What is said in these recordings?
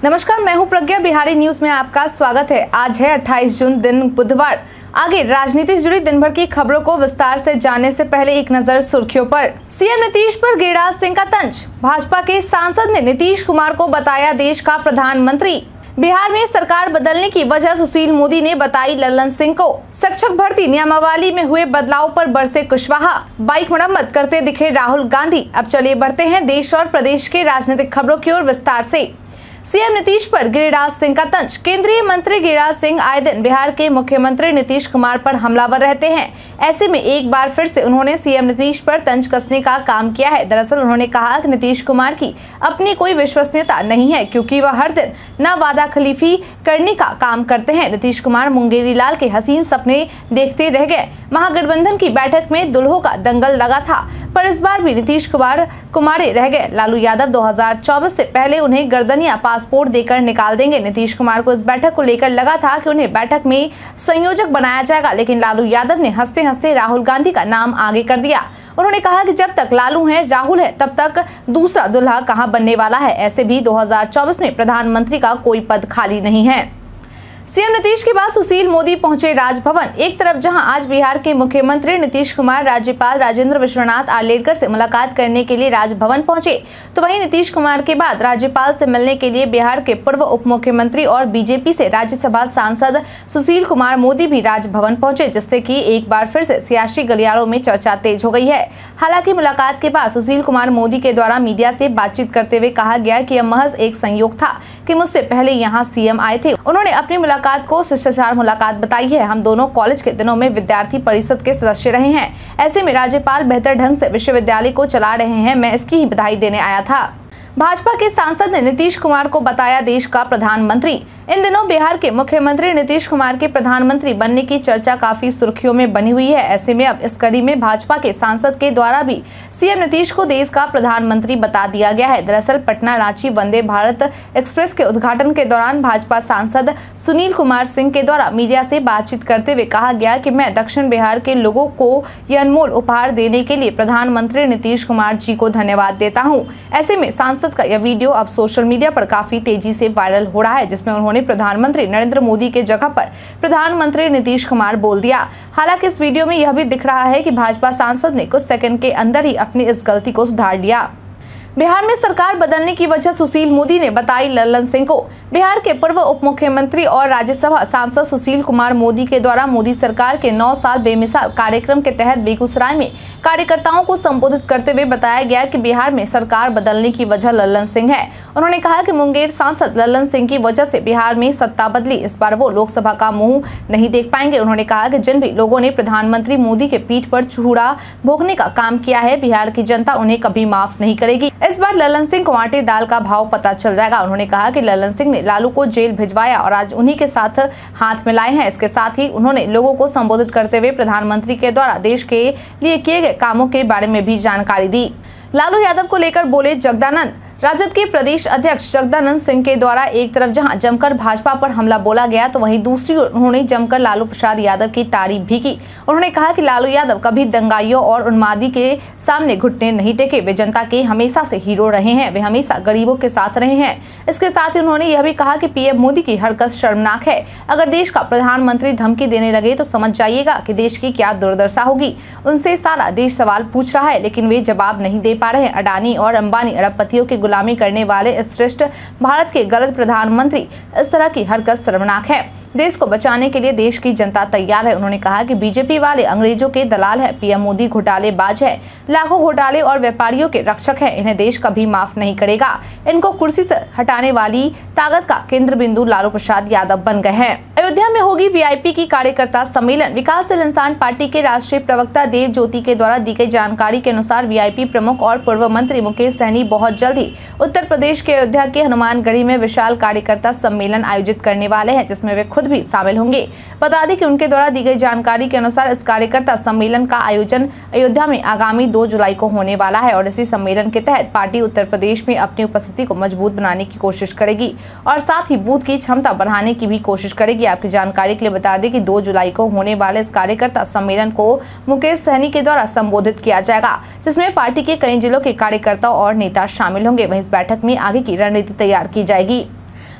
नमस्कार, मैं हूं प्रज्ञा। बिहारी न्यूज में आपका स्वागत है। आज है 28 जून, दिन बुधवार। आगे राजनीति से जुड़ी दिन भर की खबरों को विस्तार से जानने से पहले एक नजर सुर्खियों पर। सीएम नीतीश पर गिरिराज सिंह का तंज। भाजपा के सांसद ने नीतीश कुमार को बताया देश का प्रधानमंत्री। बिहार में सरकार बदलने की वजह सुशील मोदी ने बताई लल्लन सिंह को। शिक्षक भर्ती नियमावली में हुए बदलाव पर बरसे कुशवाहा। बाइक मरम्मत करते दिखे राहुल गांधी। अब चलिए बढ़ते हैं देश और प्रदेश के राजनीतिक खबरों की ओर विस्तार से। सीएम नीतीश पर गिरिराज सिंह का तंज। केंद्रीय मंत्री गिरिराज सिंह आए दिन बिहार के मुख्यमंत्री नीतीश कुमार पर हमलावर रहते हैं। ऐसे में एक बार फिर से उन्होंने सीएम नीतीश पर तंज कसने का काम किया है। दरअसल उन्होंने कहा कि नीतीश कुमार की अपनी कोई विश्वसनीयता नहीं है, क्योंकि वह हर दिन न वादा खलीफी करने का काम करते हैं। नीतीश कुमार मुंगेरी लाल के हसीन सपने देखते रह गए। महागठबंधन की बैठक में दुल्हों का दंगल लगा था, पर इस बार भी नीतीश कुमार कुमारे रह गए। लालू यादव 2024 से पहले उन्हें गर्दनिया पासपोर्ट देकर निकाल देंगे। नीतीश कुमार को इस बैठक को लेकर लगा था कि उन्हें बैठक में संयोजक बनाया जाएगा, लेकिन लालू यादव ने हंसते हंसते राहुल गांधी का नाम आगे कर दिया। उन्होंने कहा कि जब तक लालू है, राहुल है, तब तक दूसरा दुल्हा कहां बनने वाला है। ऐसे भी 2024 में प्रधानमंत्री का कोई पद खाली नहीं है। सीएम नीतीश के बाद सुशील मोदी पहुंचे राजभवन। एक तरफ जहां आज बिहार के मुख्यमंत्री नीतीश कुमार राज्यपाल राजेंद्र विश्वनाथ आर्लेकर से मुलाकात करने के लिए राजभवन पहुंचे, तो वहीं नीतीश कुमार के बाद राज्यपाल से मिलने के लिए बिहार के पूर्व उप मुख्यमंत्री और बीजेपी से राज्यसभा सांसद सुशील कुमार मोदी भी राजभवन पहुंचे, जिससे कि एक बार फिर से सियासी गलियारों में चर्चा तेज हो गई है। हालांकि मुलाकात के बाद सुशील कुमार मोदी के द्वारा मीडिया से बातचीत करते हुए कहा गया कि यह महज एक संयोग था कि मुझसे पहले यहाँ सीएम आए थे। उन्होंने अपनी मुलाकात को शिष्टाचार मुलाकात बताई है। हम दोनों कॉलेज के दिनों में विद्यार्थी परिषद के सदस्य रहे हैं। ऐसे में राज्यपाल बेहतर ढंग से विश्वविद्यालय को चला रहे हैं, मैं इसकी ही बधाई देने आया था। भाजपा के सांसद ने नीतीश कुमार को बताया देश का प्रधानमंत्री। इन दिनों बिहार के मुख्यमंत्री नीतीश कुमार के प्रधानमंत्री बनने की चर्चा काफी सुर्खियों में बनी हुई है। ऐसे में अब इस कड़ी में भाजपा के सांसद के द्वारा भी सीएम नीतीश को देश का प्रधानमंत्री बता दिया गया है। दरअसल पटना रांची वंदे भारत एक्सप्रेस के उद्घाटन के दौरान भाजपा सांसद सुनील कुमार सिंह के द्वारा मीडिया से बातचीत करते हुए कहा गया कि मैं दक्षिण बिहार के लोगों को यह अनमोल उपहार देने के लिए प्रधानमंत्री नीतीश कुमार जी को धन्यवाद देता हूँ। ऐसे में सांसद का यह वीडियो अब सोशल मीडिया पर काफी तेजी से वायरल हो रहा है, जिसमें उन्होंने प्रधानमंत्री नरेंद्र मोदी के जगह पर प्रधानमंत्री नीतीश कुमार बोल दिया। हालांकि इस वीडियो में यह भी दिख रहा है कि भाजपा सांसद ने कुछ सेकंड के अंदर ही अपनी इस गलती को सुधार लिया। बिहार में सरकार बदलने की वजह सुशील मोदी ने बताई लल्लन सिंह को। बिहार के पूर्व उप मुख्यमंत्री और राज्यसभा सांसद सुशील कुमार मोदी के द्वारा मोदी सरकार के 9 साल बेमिसाल कार्यक्रम के तहत बेगूसराय में कार्यकर्ताओं को संबोधित करते हुए बताया गया कि बिहार में सरकार बदलने की वजह लल्लन सिंह है। उन्होंने कहा कि मुंगेर सांसद लल्लन सिंह की वजह से बिहार में सत्ता बदली। इस बार वो लोकसभा का मुंह नहीं देख पाएंगे। उन्होंने कहा कि जिन भी लोगों ने प्रधानमंत्री मोदी के पीठ पर चूड़ा भोगने का काम किया है, बिहार की जनता उन्हें कभी माफ नहीं करेगी। इस बार लल्लन सिंह को आटे दाल का भाव पता चल जाएगा। उन्होंने कहा कि लल्लन सिंह ने लालू को जेल भिजवाया और आज उन्हीं के साथ हाथ मिलाए हैं। इसके साथ ही उन्होंने लोगों को संबोधित करते हुए प्रधानमंत्री के द्वारा देश के लिए किए गए कामों के बारे में भी जानकारी दी। लालू यादव को लेकर बोले जगदानंद। राजद के प्रदेश अध्यक्ष जगदानंद सिंह के द्वारा एक तरफ जहां जमकर भाजपा पर हमला बोला गया, तो वहीं दूसरी ओर उन्होंने जमकर लालू प्रसाद यादव की तारीफ भी की। उन्होंने कहा कि लालू यादव कभी दंगाइयों और उन्मादी के सामने घुटने नहीं टेके। वे जनता के हमेशा से हीरो रहे हैं। वे हमेशा गरीबों के साथ रहे हैं। इसके साथ ही उन्होंने यह भी कहा कि पीएम मोदी की हरकत शर्मनाक है। अगर देश का प्रधानमंत्री धमकी देने लगे तो समझ जाइएगा कि देश की क्या दुर्दशा होगी। उनसे सारा देश सवाल पूछ रहा है, लेकिन वे जवाब नहीं दे पा रहे हैं। अडानी और अंबानी अरबपतियों के गुलामी करने वाले इस श्रेष्ठ भारत के गलत प्रधानमंत्री, इस तरह की हरकत शर्मनाक है। देश को बचाने के लिए देश की जनता तैयार है। उन्होंने कहा कि बीजेपी वाले अंग्रेजों के दलाल है। पीएम मोदी घोटालेबाज है, लाखों घोटाले और व्यापारियों के रक्षक है। इन्हें देश कभी माफ नहीं करेगा। इनको कुर्सी से हटाने वाली ताकत का केंद्र बिंदु लालू प्रसाद यादव बन गए हैं। अयोध्या में होगी वीआईपी की कार्यकर्ता सम्मेलन। विकासशील इंसान पार्टी के राष्ट्रीय प्रवक्ता देव ज्योति के द्वारा दी गई जानकारी के अनुसार वीआईपी प्रमुख और पूर्व मंत्री मुकेश सहनी बहुत जल्द ही उत्तर प्रदेश के अयोध्या के हनुमानगढ़ी में विशाल कार्यकर्ता सम्मेलन आयोजित करने वाले हैं, जिसमें वे खुद भी शामिल होंगे। बता दें कि उनके द्वारा दी गई जानकारी के अनुसार इस कार्यकर्ता सम्मेलन का आयोजन अयोध्या में आगामी 2 जुलाई को होने वाला है और इसी सम्मेलन के तहत पार्टी उत्तर प्रदेश में अपनी उपस्थिति को मजबूत बनाने की कोशिश करेगी और साथ ही बूथ की क्षमता बढ़ाने की भी कोशिश करेगी। आपकी जानकारी के लिए बता दें कि 2 जुलाई को होने वाले इस कार्यकर्ता सम्मेलन को मुकेश सहनी के द्वारा संबोधित किया जाएगा, जिसमें पार्टी के कई जिलों के कार्यकर्ता और नेता शामिल होंगे। वहीं इस बैठक में आगे की रणनीति तैयार की जाएगी।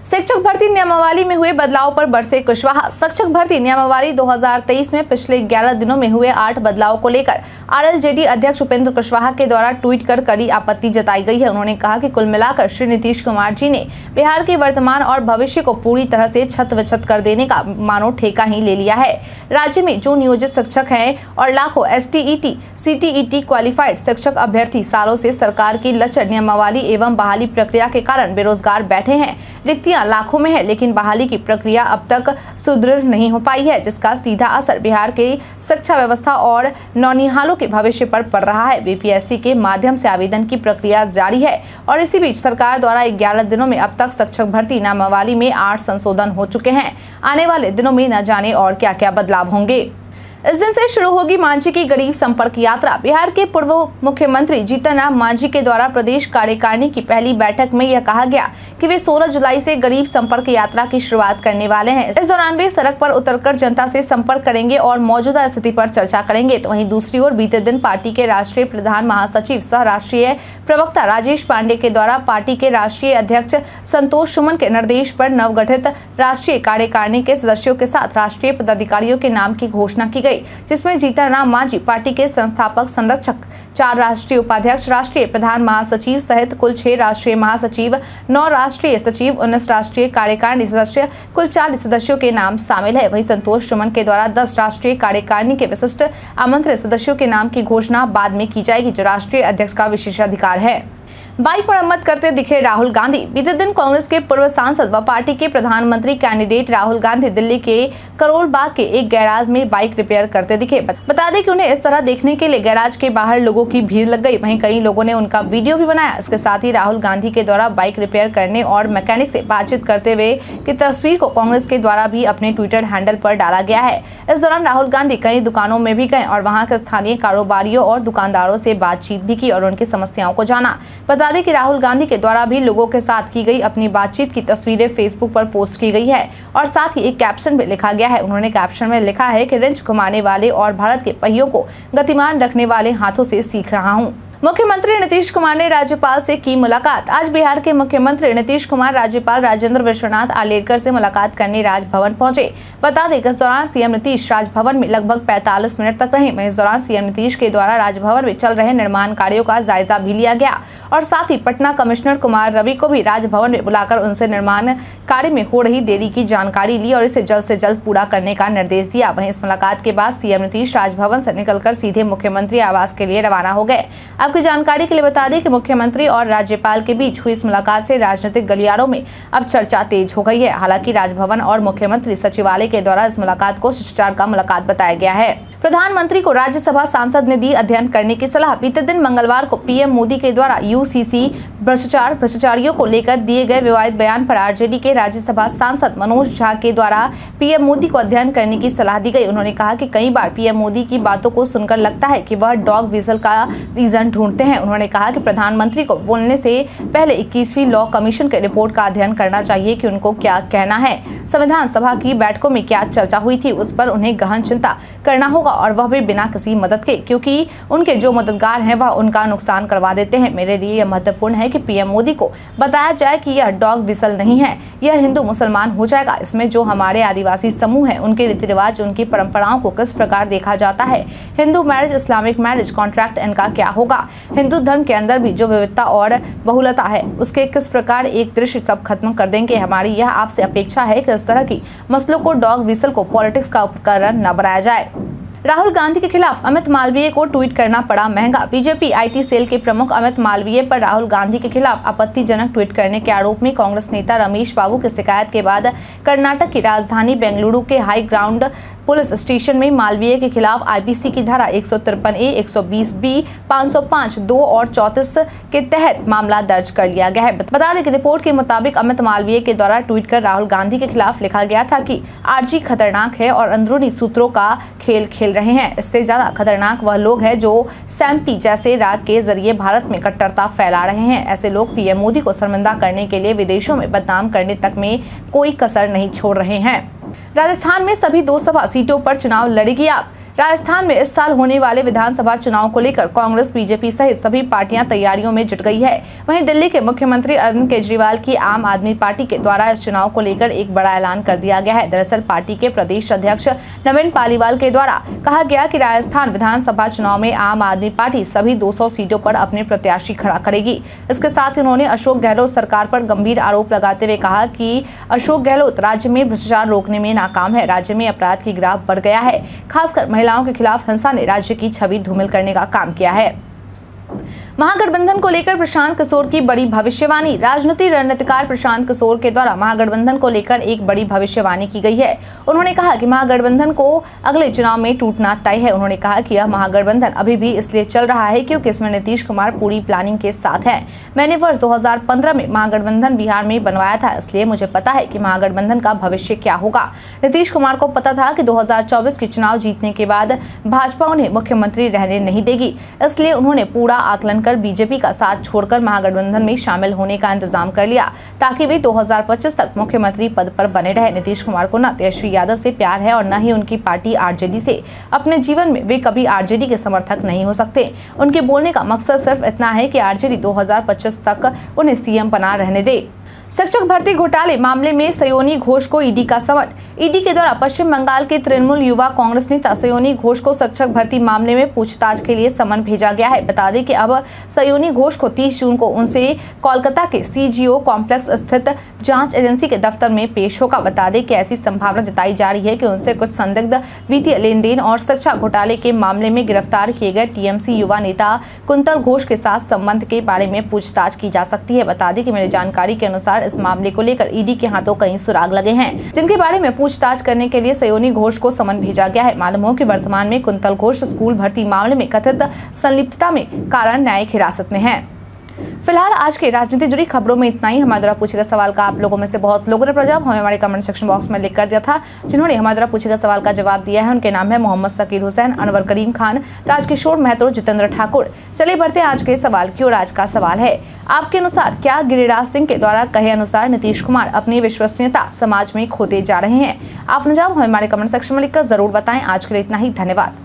शिक्षक भर्ती नियमावली में हुए बदलाव पर बरसे कुशवाहा। शिक्षक भर्ती नियमावली 2023 में पिछले 11 दिनों में हुए 8 बदलाव को लेकर आरएलजेडी अध्यक्ष उपेंद्र कुशवाहा के द्वारा ट्वीट कर कड़ी आपत्ति जताई गई है। उन्होंने कहा कि कुल मिलाकर श्री नीतीश कुमार जी ने बिहार के वर्तमान और भविष्य को पूरी तरह से छत-विछत कर देने का मानो ठेका ही ले लिया है। राज्य में जो नियोजित शिक्षक हैं और लाखों एसटीईटी, सीटीईटी क्वालिफाइड शिक्षक अभ्यर्थी सालों से सरकार की लचर नियमावली एवं बहाली प्रक्रिया के कारण बेरोजगार बैठे हैं। रिक्तियां लाखों में है, लेकिन बहाली की प्रक्रिया अब तक सुदृढ़ नहीं हो पाई है, जिसका सीधा असर बिहार की शिक्षा व्यवस्था और नौनिहालों के भविष्य पर पड़ रहा है। बीपीएससी के माध्यम से आवेदन की प्रक्रिया जारी है और इसी बीच सरकार द्वारा 11 दिनों में अब तक शिक्षक भर्ती नियमावली में 8 संशोधन हो चुके हैं। आने वाले दिनों में न जाने और क्या क्या बदलाव होंगे। इस दिन से शुरू होगी मांझी की गरीब संपर्क यात्रा। बिहार के पूर्व मुख्यमंत्री जीतन राम मांझी के द्वारा प्रदेश कार्यकारिणी की पहली बैठक में यह कहा गया कि वे 16 जुलाई से गरीब संपर्क यात्रा की शुरुआत करने वाले हैं। इस दौरान वे सड़क पर उतरकर जनता से संपर्क करेंगे और मौजूदा स्थिति पर चर्चा करेंगे। तो वहीं दूसरी ओर बीते दिन पार्टी के राष्ट्रीय प्रधान महासचिव सह राष्ट्रीय प्रवक्ता राजेश पांडे के द्वारा पार्टी के राष्ट्रीय अध्यक्ष संतोष सुमन के निर्देश पर नवगठित राष्ट्रीय कार्यकारिणी के सदस्यों के साथ राष्ट्रीय पदाधिकारियों के नाम की घोषणा की गई, जिसमें जीतन राम मांझी पार्टी के संस्थापक संरक्षक, 4 राष्ट्रीय उपाध्यक्ष, राष्ट्रीय प्रधान महासचिव सहित कुल 6 राष्ट्रीय महासचिव, 9 राष्ट्रीय सचिव, 19 राष्ट्रीय कार्यकारिणी सदस्य, कुल 40 सदस्यों के नाम शामिल है। वहीं संतोष सुमन के द्वारा 10 राष्ट्रीय कार्यकारिणी के विशिष्ट आमंत्रित सदस्यों के नाम की घोषणा बाद में की जाएगी, जो राष्ट्रीय अध्यक्ष का विशेषाधिकार है। बाइक मरम्मत करते दिखे राहुल गांधी। बीते दिन कांग्रेस के पूर्व सांसद व पार्टी के प्रधानमंत्री कैंडिडेट राहुल गांधी दिल्ली के करोल बाग के एक गैराज में बाइक रिपेयर करते दिखे। बता दें कि उन्हें इस तरह देखने के लिए गैराज के बाहर लोगों की भीड़ लग गई। वहीं कई लोगों ने उनका वीडियो भी बनाया। इसके साथ ही राहुल गांधी के द्वारा बाइक रिपेयर करने और मैकेनिक से बातचीत करते हुए की तस्वीर को कांग्रेस के द्वारा भी अपने ट्विटर हैंडल पर डाला गया है। इस दौरान राहुल गांधी कई दुकानों में भी गए और वहाँ के स्थानीय कारोबारियों और दुकानदारों से बातचीत भी की और उनकी समस्याओं को जाना। बता दें कि राहुल गांधी के द्वारा भी लोगों के साथ की गई अपनी बातचीत की तस्वीरें फेसबुक पर पोस्ट की गई है और साथ ही एक कैप्शन भी लिखा गया है। उन्होंने कैप्शन में लिखा है कि रिंच घुमाने वाले और भारत के पहियों को गतिमान रखने वाले हाथों से सीख रहा हूं। मुख्यमंत्री नीतीश कुमार ने राज्यपाल से की मुलाकात। आज बिहार के मुख्यमंत्री नीतीश कुमार राज्यपाल राजेंद्र विश्वनाथ आर्लेकर से मुलाकात करने राजभवन पहुंचे। बता दें कि इस दौरान सीएम नीतीश राजभवन में लगभग 45 मिनट तक रहे। वहीं इस दौरान सीएम नीतीश के द्वारा राजभवन में चल रहे निर्माण कार्यों का जायजा भी लिया गया और साथ ही पटना कमिश्नर कुमार रवि को भी राजभवन में बुलाकर उनसे निर्माण कार्य में हो रही देरी की जानकारी ली और इसे जल्द से जल्द पूरा करने का निर्देश दिया। वहीं इस मुलाकात के बाद सीएम नीतीश राजभवन से निकलकर सीधे मुख्यमंत्री आवास के लिए रवाना हो गए। आपकी जानकारी के लिए बता दें कि मुख्यमंत्री और राज्यपाल के बीच हुई इस मुलाकात से राजनीतिक गलियारों में अब चर्चा तेज हो गई है। हालांकि राजभवन और मुख्यमंत्री सचिवालय के द्वारा इस मुलाकात को शिष्टाचार का मुलाकात बताया गया है। प्रधानमंत्री को राज्यसभा सांसद ने दी अध्ययन करने की सलाह। बीते दिन मंगलवार को पीएम मोदी के द्वारा यूसीसी भ्रष्टाचारियों को लेकर दिए गए विवादित बयान पर आरजेडी के राज्यसभा सांसद मनोज झा के द्वारा पीएम मोदी को अध्ययन करने की सलाह दी गई। उन्होंने कहा कि कई बार पीएम मोदी की बातों को सुनकर लगता है कि वह डॉग विजल का रीजन ढूंढते हैं। उन्होंने कहा कि प्रधानमंत्री को बोलने से पहले 21वीं लॉ कमीशन के रिपोर्ट का अध्ययन करना चाहिए कि उनको क्या कहना है। संविधान सभा की बैठकों में क्या चर्चा हुई थी, उस पर उन्हें गहन चिंता करना होगा और वह भी बिना किसी मदद के, क्योंकि उनके जो मददगार हैं वह उनका नुकसान करवा देते हैं। मेरे लिए यह महत्वपूर्ण है कि पीएम मोदी को बताया जाए कि यह डॉग विसल नहीं है, यह हिंदू मुसलमान हो जाएगा। इसमें जो हमारे आदिवासी समूह हैं उनके रीति रिवाज, उनकी परंपराओं को किस प्रकार देखा जाता है, Hindu marriage, Islamic marriage, contract, इनका क्या होगा, हिंदू धर्म के अंदर भी जो विविधता और बहुलता है उसके किस प्रकार एक दृश्य सब खत्म कर देंगे। हमारी यह आपसे अपेक्षा है कि इस तरह की मसलों को डॉग विसल को पॉलिटिक्स का उपकरण न बनाया जाए। राहुल गांधी के खिलाफ अमित मालवीय को ट्वीट करना पड़ा महंगा। बीजेपी आईटी सेल के प्रमुख अमित मालवीय पर राहुल गांधी के खिलाफ आपत्तिजनक ट्वीट करने के आरोप में कांग्रेस नेता रमेश बाबू की शिकायत के बाद कर्नाटक की राजधानी बेंगलुरु के हाई ग्राउंड पुलिस स्टेशन में मालवीय के खिलाफ आईपीसी की धारा 153A, 120B, 505, 2 और 34 के तहत मामला दर्ज कर लिया गया है। बता दें कि रिपोर्ट के मुताबिक अमित मालवीय के द्वारा ट्वीट कर राहुल गांधी के खिलाफ लिखा गया था कि आरजी खतरनाक है और अंदरूनी सूत्रों का खेल खेल रहे हैं। इससे ज्यादा खतरनाक वह लोग हैं जो सैम्पी जैसे राग के जरिए भारत में कट्टरता फैला रहे हैं। ऐसे लोग पीएम मोदी को शर्मिंदा करने के लिए विदेशों में बदनाम करने तक में कोई कसर नहीं छोड़ रहे हैं। राजस्थान में सभी 2 सभा सीटों पर चुनाव लड़ेगी आप। राजस्थान में इस साल होने वाले विधानसभा चुनाव को लेकर कांग्रेस, बीजेपी सहित सभी पार्टियां तैयारियों में जुट गई है। वहीं दिल्ली के मुख्यमंत्री अरविंद केजरीवाल की आम आदमी पार्टी के द्वारा इस चुनाव को लेकर एक बड़ा ऐलान कर दिया गया है। दरअसल पार्टी के प्रदेश अध्यक्ष नवीन पालीवाल के द्वारा कहा गया कि राजस्थान विधानसभा चुनाव में आम आदमी पार्टी सभी 200 सीटों पर अपने प्रत्याशी खड़ा करेगी। इसके साथ ही उन्होंने अशोक गहलोत सरकार पर गंभीर आरोप लगाते हुए कहा कि अशोक गहलोत राज्य में भ्रष्टाचार रोकने में नाकाम है। राज्य में अपराध की ग्राफ बढ़ गया है। खासकर महिलाओं के खिलाफ हिंसा ने राज्य की छवि धूमिल करने का काम किया है। महागठबंधन को लेकर प्रशांत किशोर की बड़ी भविष्यवाणी। राजनीति रणनीतिकार प्रशांत किशोर के द्वारा महागठबंधन को लेकर एक बड़ी भविष्यवाणी की गई है। उन्होंने कहा कि महागठबंधन को अगले चुनाव में टूटना तय है। उन्होंने कहा कि यह महागठबंधन अभी भी इसलिए चल रहा है क्योंकि इसमें नीतीश कुमार पूरी प्लानिंग के साथ है। मैंने वर्ष 2015 में महागठबंधन बिहार में बनवाया था, इसलिए मुझे पता है कि महागठबंधन का भविष्य क्या होगा। नीतीश कुमार को पता था कि 2024 के चुनाव जीतने के बाद भाजपा उन्हें मुख्यमंत्री रहने नहीं देगी, इसलिए उन्होंने पूरा आकलन कर बीजेपी का साथ छोड़कर महागठबंधन में शामिल होने का इंतजाम कर लिया ताकि वे 2025 तक मुख्यमंत्री पद पर बने रहे। नीतीश कुमार को न तेजस्वी यादव से प्यार है और न ही उनकी पार्टी आरजेडी से। अपने जीवन में वे कभी आरजेडी के समर्थक नहीं हो सकते। उनके बोलने का मकसद सिर्फ इतना है कि आरजेडी 2025 तक उन्हें सीएम बना रहने दे। शिक्षक भर्ती घोटाले मामले में सयोनी घोष को ईडी का समन। ईडी के द्वारा पश्चिम बंगाल के तृणमूल युवा कांग्रेस नेता सयोनी घोष को शिक्षक भर्ती मामले में पूछताछ के लिए समन भेजा गया है। बता दें कि अब सयोनी घोष को 30 जून को उनसे कोलकाता के सीजीओ कॉम्प्लेक्स स्थित जांच एजेंसी के दफ्तर में पेश होगा। बता दें कि ऐसी संभावना जताई जा रही है कि उनसे कुछ संदिग्ध वित्तीय लेन देन और शिक्षा घोटाले के मामले में गिरफ्तार किए गए टीएमसी युवा नेता कुंतल घोष के साथ संबंध के बारे में पूछताछ की जा सकती है। बता दें कि मेरी जानकारी के अनुसार इस मामले को लेकर ईडी के हाथों कई सुराग लगे हैं, जिनके बारे में पूछताछ करने के लिए सयोनी घोष को समन भेजा गया है। मालूम हो कि वर्तमान में कुंतल घोष स्कूल भर्ती मामले में कथित संलिप्तता में कारण न्यायिक हिरासत में है। फिलहाल आज के राजनीति जुड़ी खबरों में इतना ही। हमारे द्वारा पूछे गए सवाल का आप लोगों में से बहुत लोगों ने जवाब हमें हमारे कमेंट सेक्शन बॉक्स में लिख कर दिया था। जिन्होंने हमारे द्वारा पूछे गए सवाल का जवाब दिया है उनके नाम है मोहम्मद सकीर हुसैन, अनवर करीम खान, राजकिशोर महतो, जितेंद्र ठाकुर। चलिए बढ़ते हैं आज के सवाल की ओर। आज का सवाल है, आपके अनुसार क्या गिरिराज सिंह के द्वारा कहे अनुसार नीतीश कुमार अपनी विश्वसनीयता समाज में खोते जा रहे हैं? आप जवाब हमें हमारे कमेंट सेक्शन में लिखकर जरूर बताएं। आज के लिए इतना ही, धन्यवाद।